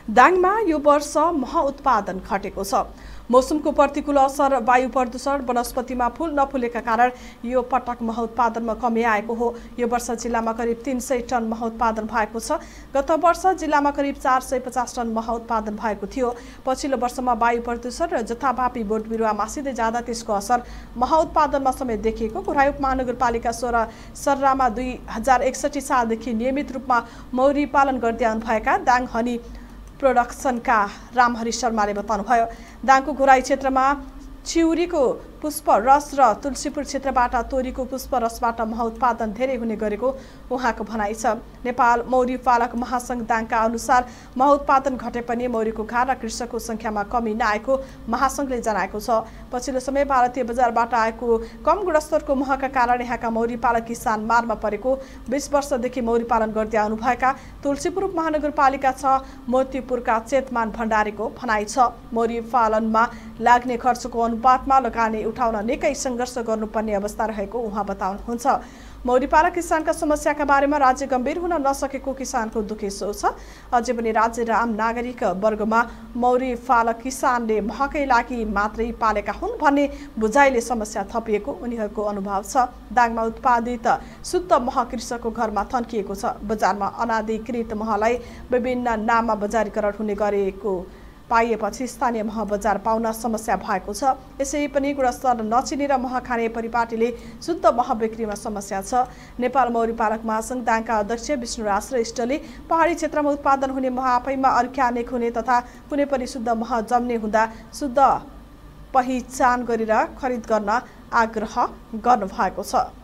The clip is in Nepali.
दाङमा यो वर्ष मह उत्पादन घटेको छ। मौसमको प्रतिकूल असर, वायु प्रदूषण, वनस्पतिमा फूल नफुलेका कारण यो पटक मह उत्पादनमा कमी आएको हो। यो वर्ष जिल्लामा करिब 300 टन मह उत्पादन भएको छ। गत वर्ष जिल्लामा करिब 450 टन मह उत्पादन भएको थियो। पछिल्लो वर्षमा वायु प्रदूषण र जथाभावी बोट बिरुवा मासिँदै जाँदा त्यसको असर मह उत्पादनमा समेत देखिएको घोराई उपमहानगरपालिका 16 सर्रामा 2061 सालदेखि नियमित रूपमा मौरी पालन गर्दै आउनुभएका दाङ हनी प्रोडक्सनका रामहरि शर्माले बताउनुभयो। दाङको घोराई क्षेत्रमा चिउरीको पुष्प रस र तुलसीपुर क्षेत्रबाट तोरीको पुष्प रसबाट मह उत्पादन धेरै हुने गरेको उहाँको भनाइ छ। नेपाल मौरी पालक महासंघ दाङका अनुसार मह उत्पादन घटे पनि मौरीको घर र कृषकको संख्यामा कमी नआएको महासंघले जनाएको छ। पछिल्लो समय भारतीय बजारबाट आएको कम गुणस्तरको महका कारण यहाँका मौरी पालक किसान मारमा परेको 20 वर्षदेखि मौरी पालन गर्दै आउनुभएका तुलसीपुर उपमहानगरपालिका 6 मोतीपुरका चेतमान भण्डारीको भनाइ छ। मौरी पालनमा लाग्ने खर्चको अनुपातमा लगानी उठाउन निकै सङ्घर्ष गर्नुपर्ने अवस्था रहेको उहाँ बताउनुहुन्छ। मौरी पालक किसानका समस्याका बारेमा राज्य गम्भीर हुन नसकेको किसानको दुखेसो छ। अझै पनि राज्य र आम नागरिक वर्गमा मौरी पालक किसानले महकै लागि मात्रै पालेका हुन् भन्ने बुझाइले समस्या थपिएको उनीहरूको अनुभव छ। दाङमा उत्पादित शुद्ध मह कृषकको घरमा थन्किएको छ। बजारमा अनाधिकृत महलाई विभिन्न नाममा बजारीकरण हुने गरेको पाइएपछि स्थानीय मह बजार पाउन समस्या भएको छ। यसै पनि गुणस्तर नचिनेर मह खाने परिपाटीले शुद्ध मह बिक्रीमा समस्या छ। नेपाल मौरी पालक महासंघ दाङका अध्यक्ष विष्णुराज श्रेष्ठले पहाडी क्षेत्रमा उत्पादन हुने मह आफैमा अर्ग्यानिक हुने तथा कुनै पनि शुद्ध मह जम्ने हुँदा शुद्ध पहिचान गरेर खरिद गर्न आग्रह गर्नुभएको छ।